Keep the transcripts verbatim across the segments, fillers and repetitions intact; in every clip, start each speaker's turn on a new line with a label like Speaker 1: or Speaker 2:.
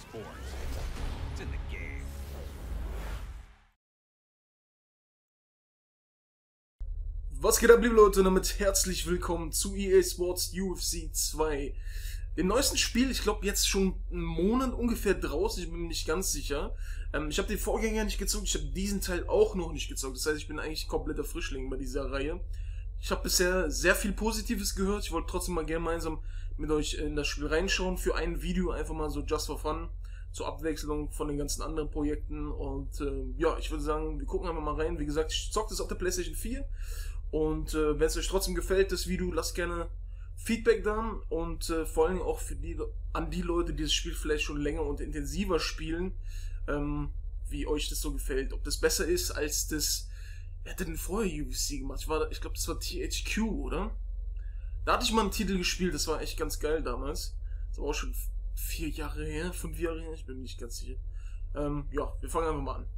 Speaker 1: sport. It's in the game.
Speaker 2: Was geht ab, liebe Leute, und damit herzlich willkommen zu E A Sports U F C zwei. Dem neuesten Spiel, ich glaube jetzt schon einen Monat ungefähr draußen, ich bin mir nicht ganz sicher. Ähm, ich habe den Vorgänger nicht gezockt, ich habe diesen Teil auch noch nicht gezockt. Das heißt, ich bin eigentlich kompletter Frischling bei dieser Reihe. Ich habe bisher sehr viel Positives gehört, ich wollte trotzdem mal gemeinsam mit euch in das Spiel reinschauen. Für ein Video einfach mal so just for fun, zur Abwechslung von den ganzen anderen Projekten. Und äh, ja, ich würde sagen, wir gucken einfach mal rein. Wie gesagt, ich zocke das auf der PlayStation vier. Und äh, wenn es euch trotzdem gefällt, das Video, lasst gerne Feedback da. Und äh, vor allem auch für die, an die Leute, die das Spiel vielleicht schon länger und intensiver spielen, ähm, wie euch das so gefällt. Ob das besser ist als das... Wer hat denn vorher U F C gemacht? Ich, war, ich glaube, das war T H Q, oder? Da hatte ich mal einen Titel gespielt, das war echt ganz geil damals. Das war auch schon vier Jahre her, fünf Jahre her, ich bin mir nicht ganz sicher. Ähm, ja, wir fangen einfach mal an.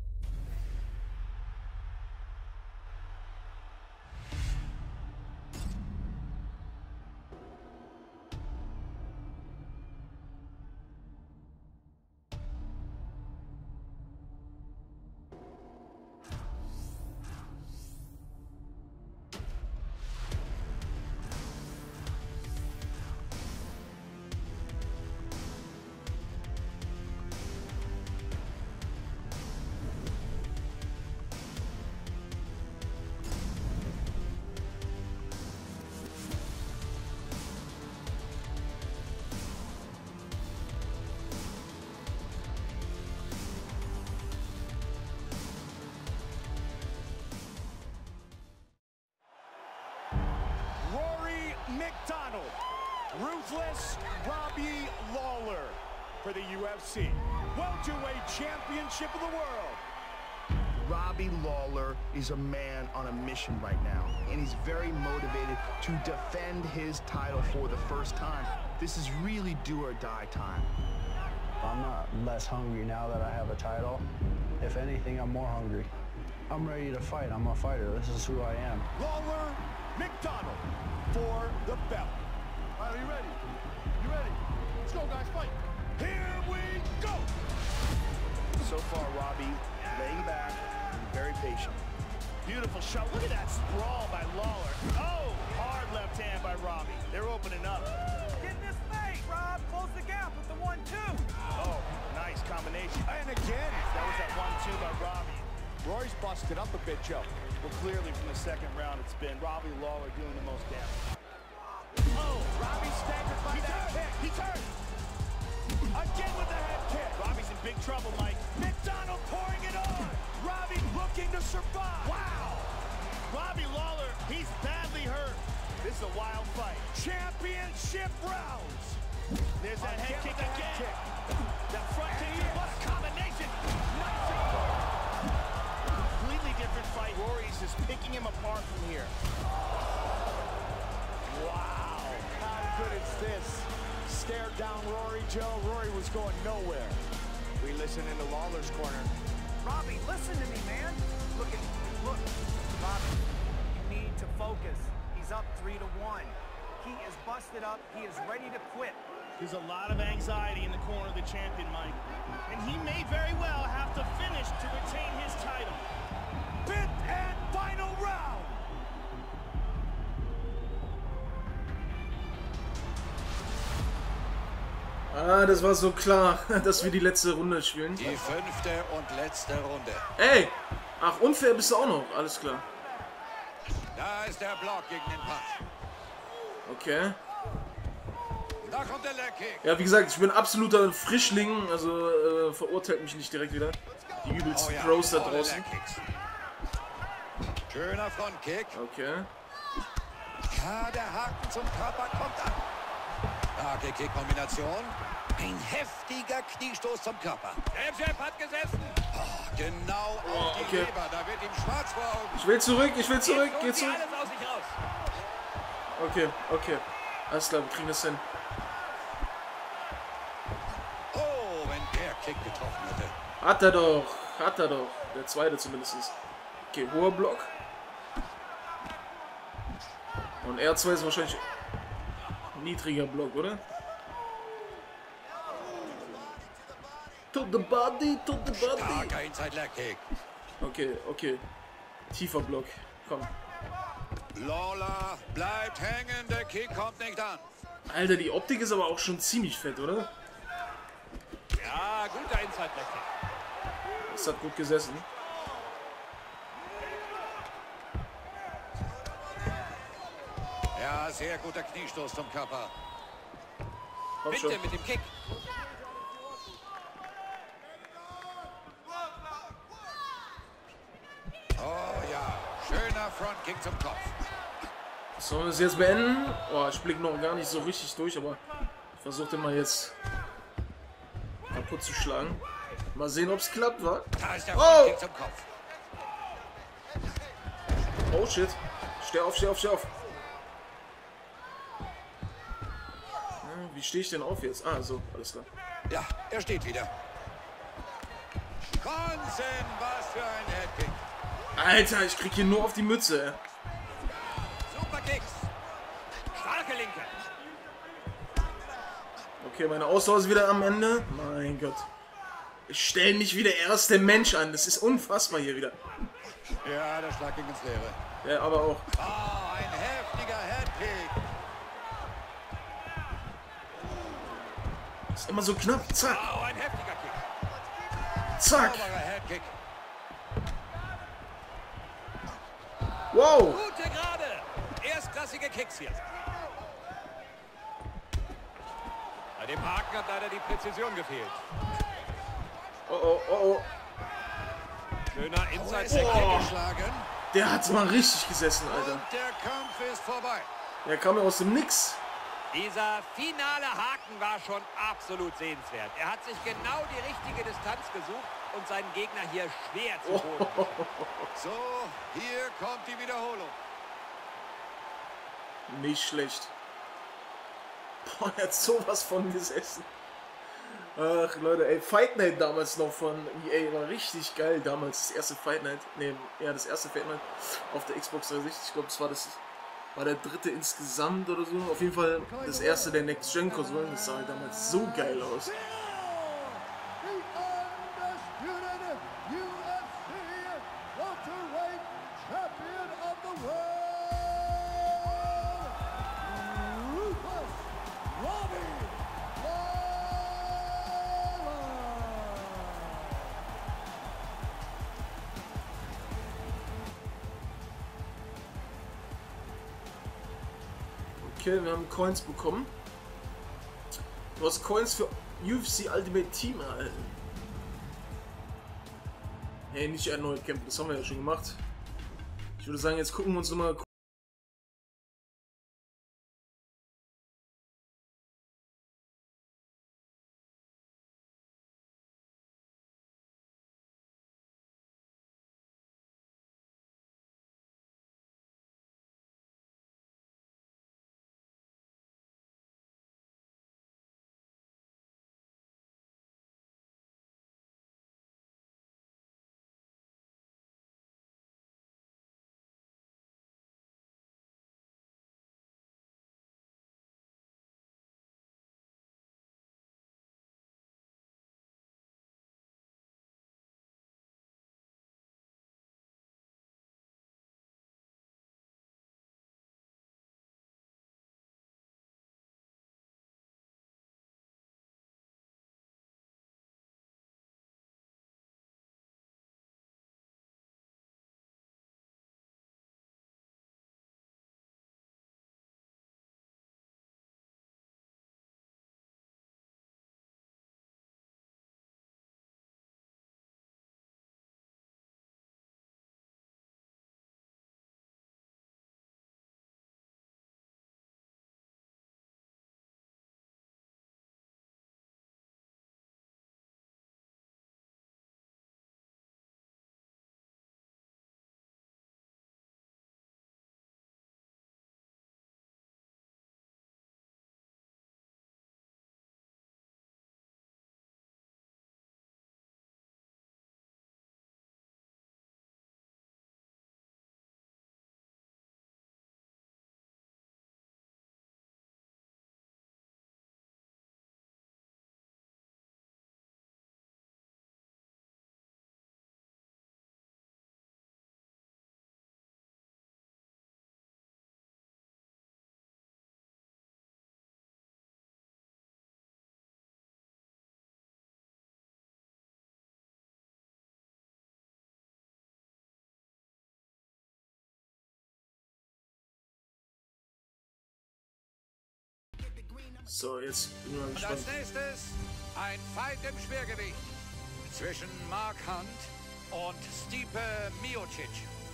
Speaker 3: Rory MacDonald, Ruthless Robbie Lawler for the U F C Welterweight Championship of the World.
Speaker 4: Robbie Lawler is a man on a mission right now, and he's very motivated to defend his title for the first time. This is really do or die time.
Speaker 5: I'm not less hungry now that I have a title. If anything, I'm more hungry. I'm ready to fight. I'm a fighter. This is who I am.
Speaker 3: Lawler MacDonald for the belt.
Speaker 6: All right, are you ready? You ready? Let's go, guys, fight.
Speaker 3: Here we go.
Speaker 4: So far, Robbie laying back and very patient.
Speaker 3: Beautiful shot. Look at that sprawl by Lawler. Oh, hard left hand by Robbie. They're opening up.
Speaker 7: Get in this face, Rob. Close the gap with the one two.
Speaker 3: Oh, nice combination. And again, that was that one two by Robbie.
Speaker 6: Rory's busted up a bit, Joe.
Speaker 3: Well, clearly from the second round, it's been Robbie Lawler doing the most damage. Oh, Robbie staggered by that kick. He turned. Again with the head kick. Robbie's in big trouble, Mike. MacDonald pouring it on. Robbie looking to survive. Wow. Robbie Lawler, he's badly hurt. This is a wild fight. Championship rounds. There's that head kick again. Kick. That front kick. What a combination. Nice. Completely different fight. Rory's just picking him apart from here.
Speaker 6: Wow, how good is this? Stared down Rory, Joe. Rory was going nowhere.
Speaker 3: We listen into Lawler's corner.
Speaker 7: Robbie, listen to me, man. Look at, look, Robbie. You need to focus. He's up three to one. He is busted up. He is ready to quit.
Speaker 3: There's a lot of anxiety in the corner of the champion, Mike. And he may very well have to finish to retain his title. Fifth and final round.
Speaker 2: Ah, das war so klar, dass wir die letzte Runde spielen.
Speaker 1: Die fünfte und letzte Runde.
Speaker 2: Ey! Ach, unfair bist du auch noch, alles klar.
Speaker 1: Da ist der Block gegen den Punch.
Speaker 2: Okay.
Speaker 1: Da kommt der Leg Kick.
Speaker 2: Ja, wie gesagt, ich bin absoluter Frischling, also äh, verurteilt mich nicht direkt wieder. Die übelsten
Speaker 1: Oh ja,
Speaker 2: Pros da
Speaker 1: tolle
Speaker 2: draußen.
Speaker 1: Leg Kicks. Schöner Frontkick.
Speaker 2: Okay.
Speaker 1: Ja, der Haken zum Körper kommt an. Starke Kick-Kombination. Ein heftiger Kniestoß zum Körper. Der Jab hat gesessen. Oh, genau
Speaker 2: Oh,
Speaker 1: auf die
Speaker 2: okay.
Speaker 1: Leber. Da wird ihm schwarz vor Augen.
Speaker 2: Ich will zurück, ich will zurück, geh
Speaker 1: Jetzt
Speaker 2: zurück.
Speaker 1: holt die alles aus sich raus.
Speaker 2: Okay, okay. Alles klar, wir kriegen das hin.
Speaker 1: Oh, wenn der Kick getroffen hätte.
Speaker 2: Hat er doch, hat er doch. Der zweite zumindest. Okay, hoher Block. Und R zwei ist wahrscheinlich ein niedriger Block, oder? to the body, to the body.
Speaker 1: Starker Inside Leg Kick.
Speaker 2: Okay, okay. Tiefer Block. Komm.
Speaker 1: Lawler bleibt hängen, der Kick kommt nicht an.
Speaker 2: Alter, die Optik ist aber auch schon ziemlich fett, oder?
Speaker 3: Ja, guter Inside Leg Kick.
Speaker 2: Das hat gut gesessen.
Speaker 1: Ja, sehr guter Kniestoß zum Körper.
Speaker 2: Komm schon.
Speaker 3: Bitte mit dem Kick.
Speaker 1: Oh ja, schöner Frontkick zum Kopf.
Speaker 2: Sollen wir es jetzt beenden? Oh, ich blicke noch gar nicht so richtig durch, aber ich versuche den mal jetzt kaputt zu schlagen. Mal sehen, ob es klappt, wa?
Speaker 1: Da ist der
Speaker 2: Oh!
Speaker 1: Frontkick zum Kopf.
Speaker 2: Oh shit. Steh auf, steh auf, steh auf. Hm, wie stehe ich denn auf jetzt? Ah, so, alles klar.
Speaker 1: Ja, er steht wieder. Wahnsinn, was für ein Headkick.
Speaker 2: Alter, ich krieg hier nur auf die Mütze.
Speaker 3: Super Kicks. Starke Linke.
Speaker 2: Okay, meine Ausdauer ist wieder am Ende. Mein Gott. Ich stelle mich wie der erste Mensch an. Das ist unfassbar hier wieder.
Speaker 1: Ja, der Schlag ging ins Leere.
Speaker 2: Ja, aber auch.
Speaker 1: Oh, ein heftiger Headkick.
Speaker 2: Ist immer so knapp. Zack,
Speaker 3: Oh, ein heftiger Kick.
Speaker 2: zack.
Speaker 1: Sauberer Headkick.
Speaker 2: Wow.
Speaker 3: Gute Gerade. Erstklassige Kicks hier. Bei dem Haken hat leider die Präzision gefehlt.
Speaker 2: Oh, oh, oh, oh.
Speaker 3: Schöner
Speaker 1: Oh,
Speaker 3: Inside
Speaker 1: ist
Speaker 3: Leg
Speaker 1: er
Speaker 3: Kick.
Speaker 1: geschlagen.
Speaker 2: Der hat's mal richtig gesessen, Alter.
Speaker 1: Und der Kampf ist vorbei.
Speaker 2: Der kam ja aus dem Nix.
Speaker 3: Dieser finale Haken war schon absolut sehenswert. Er hat sich genau die richtige Distanz gesucht und seinen Gegner hier schwer zu Boden gestellt.
Speaker 1: So, hier kommt die Wiederholung.
Speaker 2: Nicht schlecht. Boah, er hat sowas von gesessen. Ach Leute, ey, Fight Night damals noch von E A war richtig geil. Damals das erste Fight Night, ne, ja, das erste Fight Night auf der Xbox dreihundertsechzig. Ich glaube, das war das war der dritte insgesamt oder so. Auf jeden Fall das erste der Next Gen Konsolen. Das sah halt damals so geil aus. Okay, wir haben Coins bekommen. Du hast Coins für U F C Ultimate Team erhalten. Hey, nicht erneut kämpfen, das haben wir ja schon gemacht. Ich würde sagen, jetzt gucken wir uns nochmal So, jetzt bin ich mal
Speaker 1: Und
Speaker 2: gespannt.
Speaker 1: als nächstes ein Fight im Schwergewicht zwischen Mark Hunt und Stipe Miocic.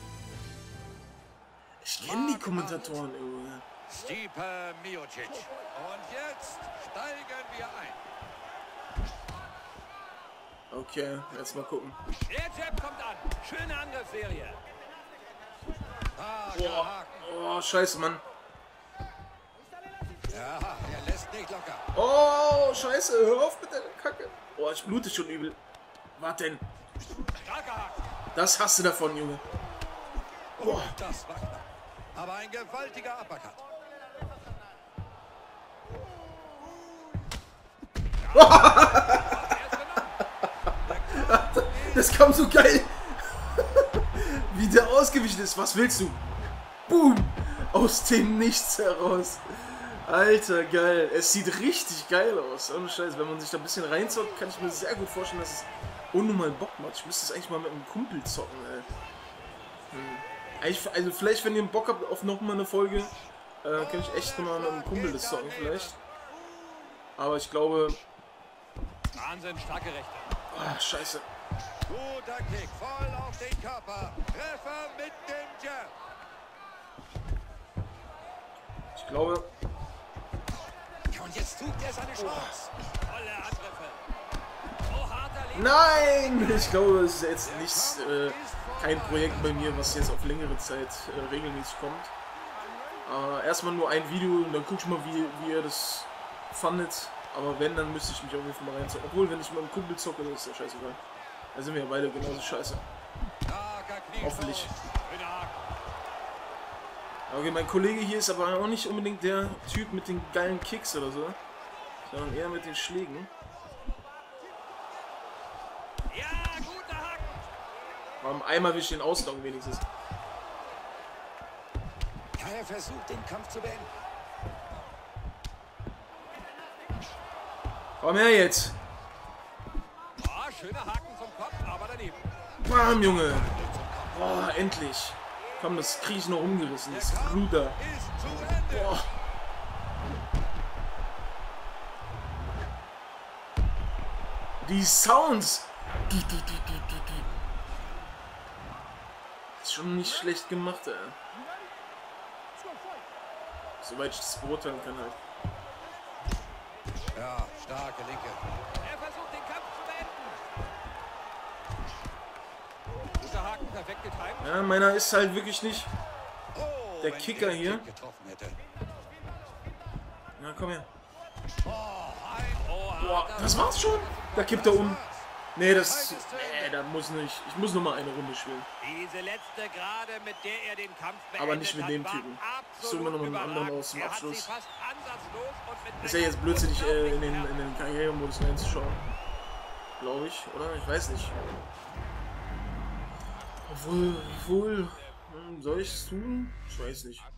Speaker 2: Ich kenne die Kommentatoren irgendwie.
Speaker 1: Stipe Miocic. Und jetzt steigen wir ein.
Speaker 2: Okay, jetzt mal gucken.
Speaker 3: Der Jab kommt an. Schöne Angriffsserie.
Speaker 1: Ah,
Speaker 2: Boah, oh, scheiße, Mann.
Speaker 1: Ja, er lässt nicht locker.
Speaker 2: Oh, scheiße, hör auf mit der Kacke. Oh, ich blute schon übel. Warte denn.
Speaker 3: Starker Haken.
Speaker 2: Das hast du davon, Junge.
Speaker 1: Oh, das war knapp. Aber ein gewaltiger Uppercut.
Speaker 2: Das kam so geil. Wie der ausgewichen ist. Was willst du? Boom. Aus dem Nichts heraus. Alter, geil. Es sieht richtig geil aus. Ohne Scheiß. Wenn man sich da ein bisschen reinzockt, kann ich mir sehr gut vorstellen, dass es unnormal Bock macht. Ich müsste es eigentlich mal mit einem Kumpel zocken, ey. Hm. Eigentlich, also vielleicht, wenn ihr Bock habt auf nochmal eine Folge, äh, kann ich echt nochmal mit einem Kumpel das zocken vielleicht. Aber ich glaube...
Speaker 3: Wahnsinn, starke Rechte.
Speaker 2: Ah, scheiße.
Speaker 1: Guter Kick, voll auf den Körper. Treffer mit dem Jab.
Speaker 2: Ich glaube...
Speaker 1: Ja, und jetzt sucht er seine Chance.
Speaker 3: Tolle Angriffe. Oh, harter Leben.
Speaker 2: Nein! Ich glaube, es ist jetzt nicht, äh, kein Projekt bei mir, was jetzt auf längere Zeit äh, regelmäßig kommt. Äh, erstmal nur ein Video und dann guck ich mal, wie, wie ihr das fandet. Aber wenn, dann müsste ich mich auf jeden Fall mal reinzocken. Obwohl, wenn ich mit einem Kumpel zocke, dann ist ja scheißegal. Da sind wir ja beide genauso scheiße. Hoffentlich. Okay, mein Kollege hier ist aber auch nicht unbedingt der Typ mit den geilen Kicks oder so, sondern eher mit den Schlägen.
Speaker 3: Ja, guter Haken.
Speaker 2: Aber einmal will ich den ausloggen wenigstens.
Speaker 1: Ja, er versucht, den Kampf zu beenden.
Speaker 2: Komm her jetzt.
Speaker 3: Oh, schöner Haken zum Kopf, aber daneben.
Speaker 2: Bam, Junge. Boah, endlich. Komm, das krieg ich noch umgerissen. Das Bruder.
Speaker 1: Ist zu Ende.
Speaker 2: Boah. Die Sounds. Die, die, die, die, die, die. Ist schon nicht schlecht gemacht, ey. Soweit ich das beurteilen kann halt.
Speaker 1: Ja, starke Linke.
Speaker 3: Er versucht, den Kampf zu beenden. Guter Haken, perfekt getimt.
Speaker 2: Ja, meiner ist halt wirklich nicht
Speaker 1: Oh,
Speaker 2: der
Speaker 1: wenn
Speaker 2: Kicker
Speaker 1: er
Speaker 2: hier.
Speaker 1: Kick getroffen hätte.
Speaker 2: Na, komm her.
Speaker 1: Oh, ein
Speaker 3: Oh,
Speaker 2: Boah,
Speaker 3: harter
Speaker 2: das war's schon? Da kippt er um.
Speaker 1: war's.
Speaker 2: Nee, das... Nee, da muss nicht... Ich muss noch mal eine Runde spielen.
Speaker 3: Diese letzte gerade, mit der er den Kampf beendet
Speaker 2: Aber nicht mit
Speaker 3: hat,
Speaker 2: dem
Speaker 3: war
Speaker 2: Typen.
Speaker 3: absolut
Speaker 2: Suchen wir noch mal einen anderen
Speaker 3: überragend.
Speaker 2: aus zum
Speaker 3: Er hat sie
Speaker 2: Abschluss.
Speaker 3: fast ansatzlos und mit
Speaker 2: Ist ja jetzt blödsinnig, äh, in den, in den Karrieremodus reinzuschauen. Glaube ich, oder? Ich weiß nicht. Obwohl, obwohl... Hm, soll ich es tun? Ich weiß nicht.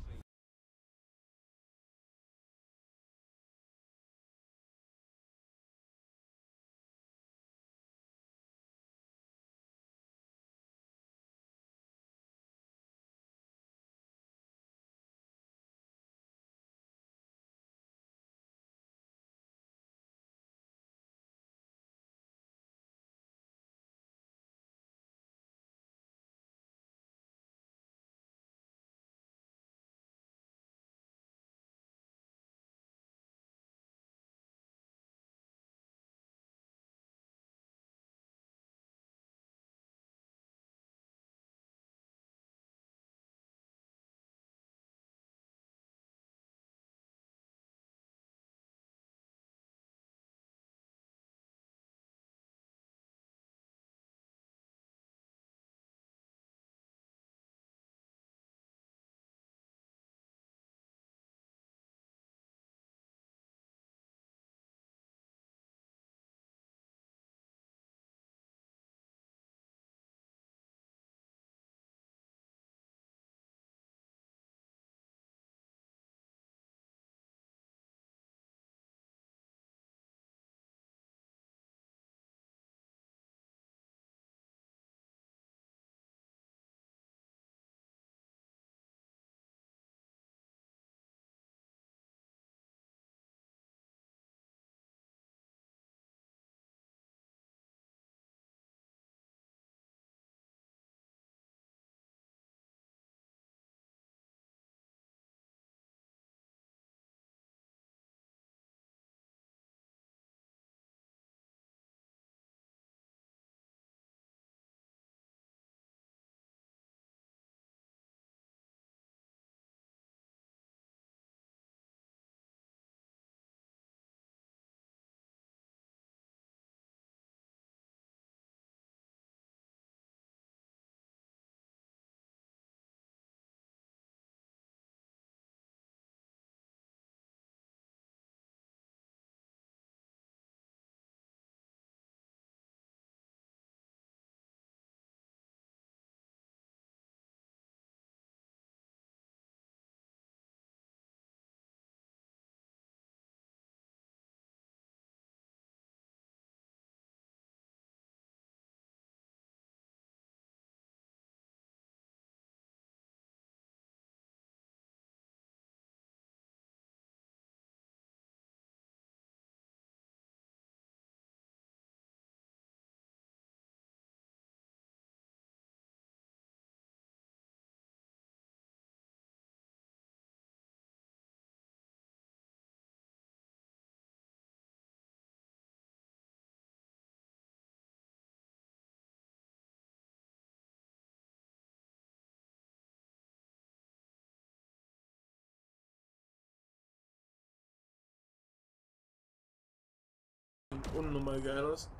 Speaker 2: unnormal geil aus.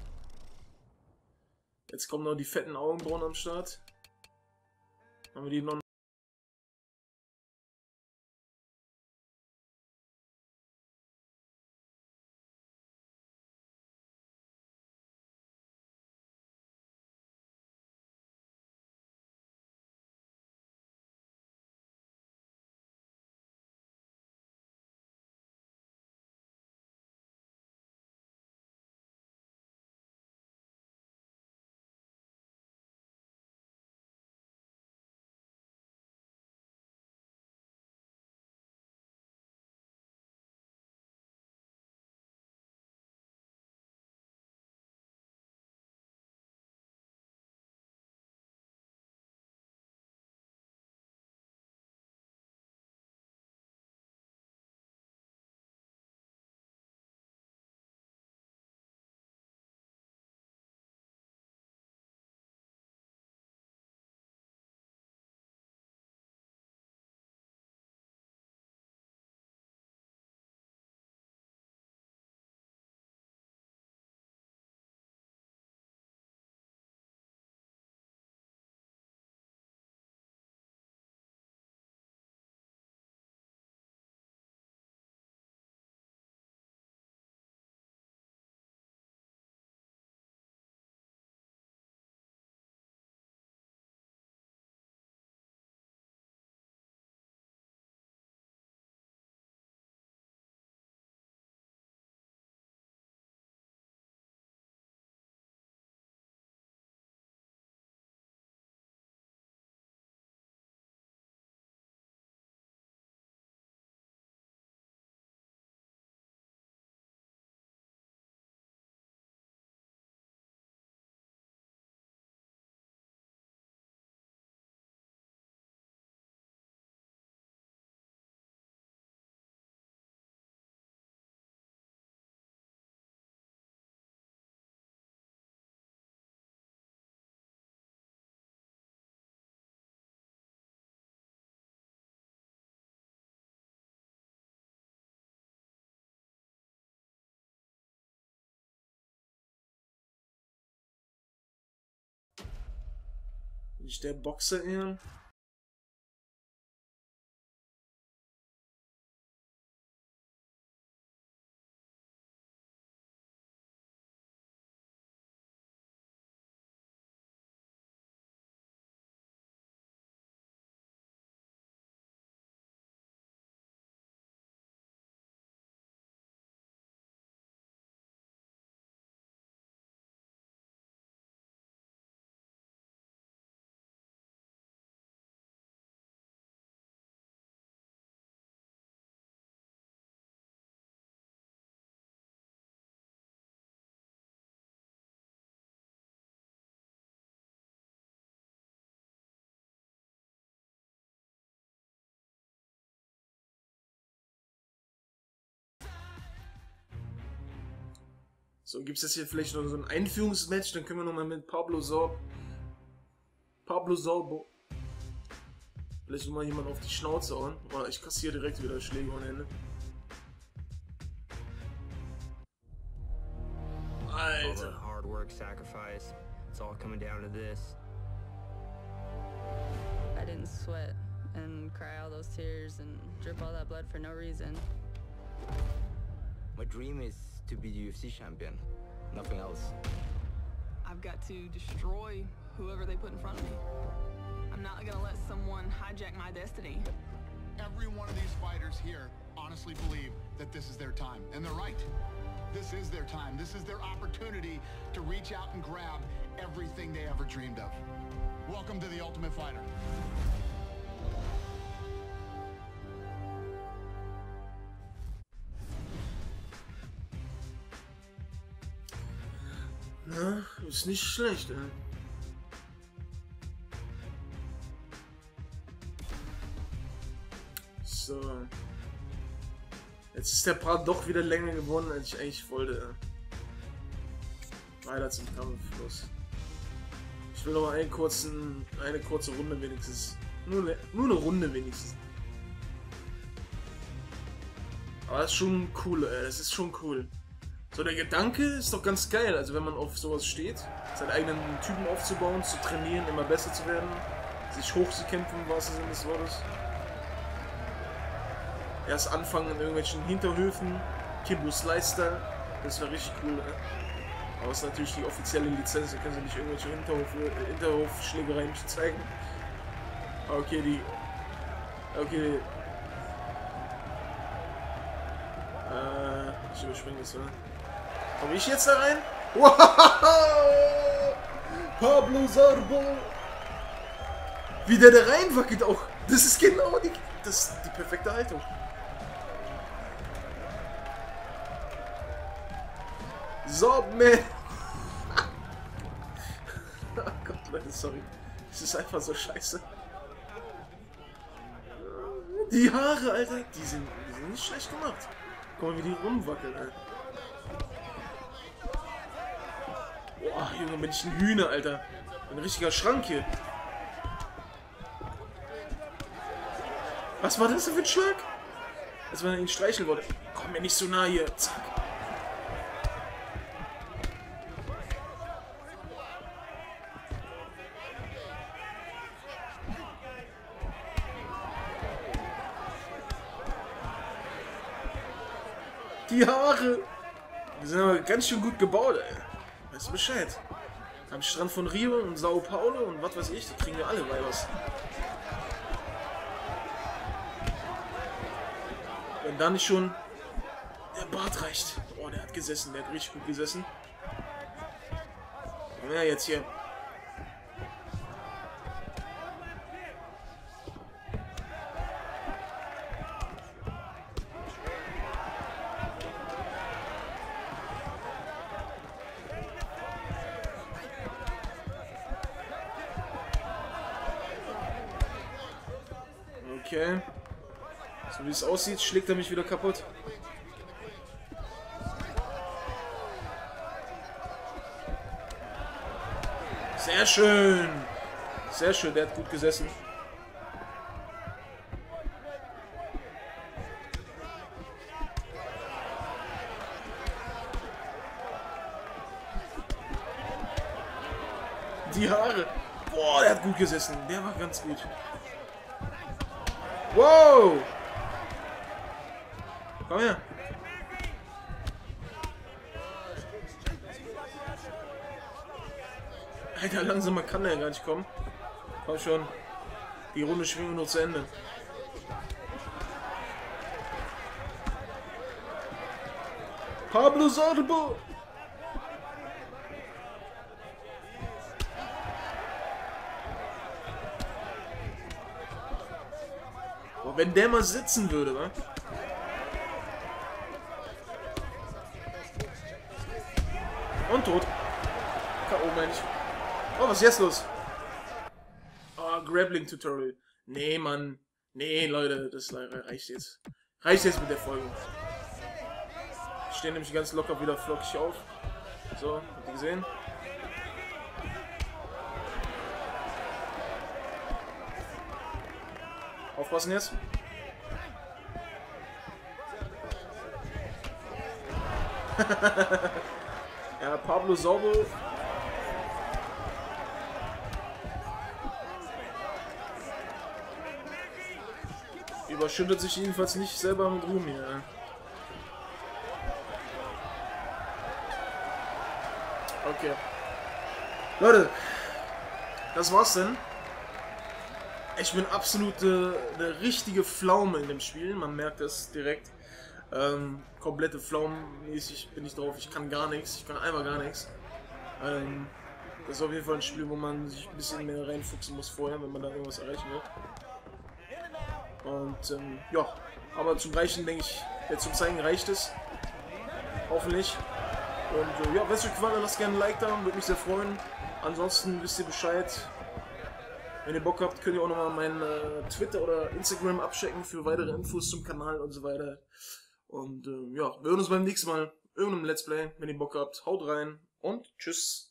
Speaker 2: Jetzt kommen noch die fetten Augenbrauen am Start. Haben wir die noch? Nicht der Boxer eher. So, gibt es jetzt hier vielleicht noch so ein Einführungsmatch, dann können wir nochmal mit Pablo Sorbo. Pablo Sorbo. Vielleicht nochmal jemand auf die Schnauze hauen. Oh, ich kassiere direkt wieder Schläge ohne Ende. Alter.
Speaker 8: Hard work, sacrifice. It's all coming down to this.
Speaker 9: I didn't sweat and cry all those tears and drip all that blood for no reason.
Speaker 8: My dream is to be the U F C champion, nothing else.
Speaker 10: I've got to destroy whoever they put in front of me. I'm not gonna let someone hijack my destiny.
Speaker 11: Every one of these fighters here honestly believe that this is their time, and they're right. This is their time. This is their opportunity to reach out and grab everything they ever dreamed of. Welcome to The Ultimate Fighter.
Speaker 2: Na, ist nicht schlecht, ey. So. Jetzt ist der Part doch wieder länger geworden, als ich eigentlich wollte. Weiter zum Kampffluss. Ich will noch einen kurzen, eine kurze Runde wenigstens. Nur eine, nur eine Runde wenigstens. Aber das ist schon cool, ey. Das ist schon cool. So, der Gedanke ist doch ganz geil, also wenn man auf sowas steht, seinen eigenen Typen aufzubauen, zu trainieren, immer besser zu werden, sich hochzukämpfen, im wahrsten Sinne des Wortes. Erst anfangen in irgendwelchen Hinterhöfen, Kimbo Slice-Style, das wäre richtig cool, ne? Aber es ist natürlich die offizielle Lizenz, da können sie nicht irgendwelche Hinterhof, äh, Hinterhofschlägereien zeigen. Okay, die... Okay. Äh, ich überspringe das, oder? Komme ich jetzt da rein? Wow! Pablo Zarbo! Wie der da reinwackelt auch. Das ist genau die, das ist die perfekte Haltung. So, man. Oh Gott, Leute, sorry. Das ist einfach so scheiße. Die Haare, Alter, die sind, die sind nicht schlecht gemacht. Guck mal, wie die rumwackeln, Alter. Boah, Junge, bin ich ein Hühner, Alter. Ein richtiger Schrank hier. Was war das denn für ein Schlag? Als wenn er ihn streicheln wollte. Komm mir nicht so nah hier. Zack. Die Haare. Die sind aber ganz schön gut gebaut, ey. Weißt du Bescheid? Am Strand von Rio und Sao Paulo und was weiß ich, da kriegen wir alle Weibers. Wenn da nicht schon der Bart reicht. Oh, der hat gesessen, der hat richtig gut gesessen. Ja, jetzt hier. Okay. So wie es aussieht, schlägt er mich wieder kaputt. Sehr schön. Sehr schön, der hat gut gesessen. Die Haare. Boah, der hat gut gesessen. Der war ganz gut. Wow! Komm her. Alter, langsamer kann der gar nicht kommen. Komm schon. Die Runde schwingen wir nur zu Ende. Pablo Zarbo! Wenn der mal sitzen würde, wa? Und tot. K O, meine ich. Oh, was ist jetzt los? Oh, Grappling-Tutorial. Nee, Mann. Nee, Leute, das reicht jetzt. Reicht jetzt mit der Folge. Ich stehe nämlich ganz locker wieder flockig auf. So, habt ihr gesehen? Aufpassen jetzt. Ja, Pablo Zarbo. Überschüttet sich jedenfalls nicht selber mit Ruhm hier. Okay. Leute, das war's denn. Ich bin absolut äh, eine richtige Pflaume in dem Spiel, man merkt es direkt. Ähm, komplette Pflaumenmäßig bin ich drauf, ich kann gar nichts, ich kann einfach gar nichts. Ähm, das ist auf jeden Fall ein Spiel, wo man sich ein bisschen mehr reinfuchsen muss vorher, wenn man da irgendwas erreichen will. Und ähm, ja, aber zum Reichen denke ich, ja, zum Zeigen reicht es. Hoffentlich. Und äh, ja, wenn es euch gefallen hat, lasst gerne ein Like da, würde mich sehr freuen. Ansonsten wisst ihr Bescheid. Wenn ihr Bock habt, könnt ihr auch nochmal meinen äh, Twitter oder Instagram abchecken für weitere Infos zum Kanal und so weiter. Und äh, ja, wir hören uns beim nächsten Mal in irgendeinem Let's Play. Wenn ihr Bock habt, haut rein und tschüss.